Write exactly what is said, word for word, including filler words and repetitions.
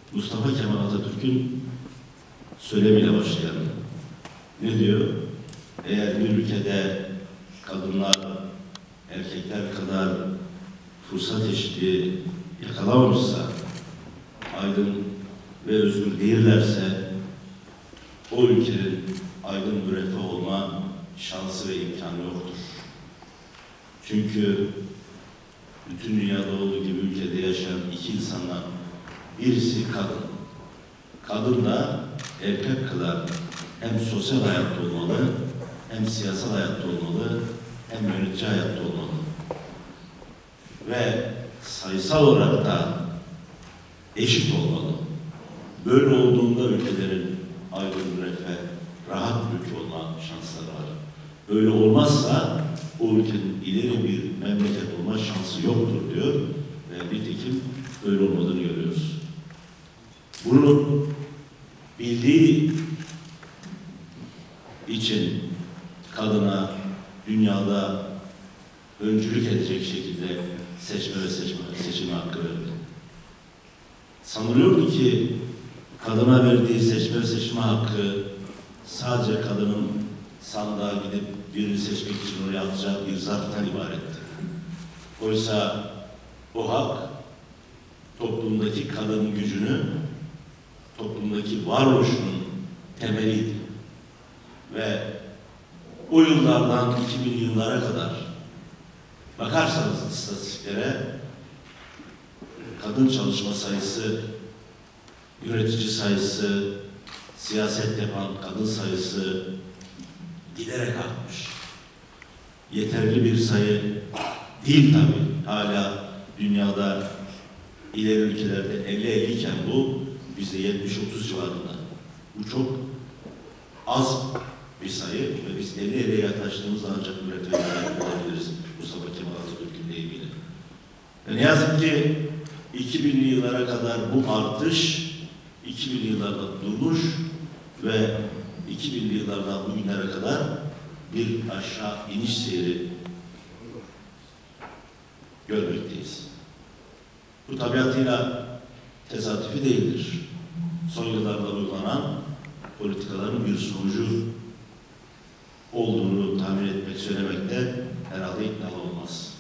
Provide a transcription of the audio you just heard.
Mustafa Kemal Atatürk'ün söylemiyle başlayalım. Ne diyor? Eğer bir ülkede kadınlar erkekler kadar fırsat eşitliği yakalamamışsa, aydın ve özgür değillerse o ülkenin aydın müreffeh olma şansı ve imkanı yoktur. Çünkü bütün dünyada olduğu gibi ülkede yaşayan iki insandan birisi kadın. Kadın da erkek kadar hem sosyal hayatta olmalı, hem siyasal hayatta olmalı, hem yönetici hayatta olmalı. Ve sayısal olarak da eşit olmalı. Böyle olduğunda ülkelerin aydın, müreffeh, rahat ülke olma şansları var. Böyle olmazsa o ülkenin ileri bir memleket olma şansı yoktur diyor ve nitekim böyle olmadığını görüyoruz. Bunu bildiği için kadına dünyada öncülük edecek şekilde seçme ve seçme, seçime hakkı verdi. Sanılıyordu ki kadına verdiği seçme ve seçme hakkı sadece kadının sandığa gidip birini seçmek için oraya atacağı bir zarftan ibaretti. Oysa o hak toplumdaki kadın gücünü, toplumdaki varoluşunun temeliydi. Ve o yıllardan iki bin yıllara kadar bakarsanız istatistiklere kadın çalışma sayısı, yönetici sayısı, siyaset yapan kadın sayısı giderek artmış. Yeterli bir sayı değil tabii. Hala dünyada ileri ülkelerde elli elli iken bu bizde yetmiş otuz civarında. Bu çok az bir sayı ve biz elli elliye yaklaştığımızda ancak üretmeye olabiliriz Mustafa Kemal Atatürk'ün deyimiyle. Ne yazık ki iki binli yıllara kadar bu artış iki binli yıllarda durmuş ve iki binli yıllardan bugünlere kadar bir aşağı iniş seyri görmekteyiz. Bu tabiatıyla tesadüfi değildir. Son yıllarda uygulanan politikaların bir sonucu olduğunu tahmin etmek, söylemekte herhalde ikna olmaz.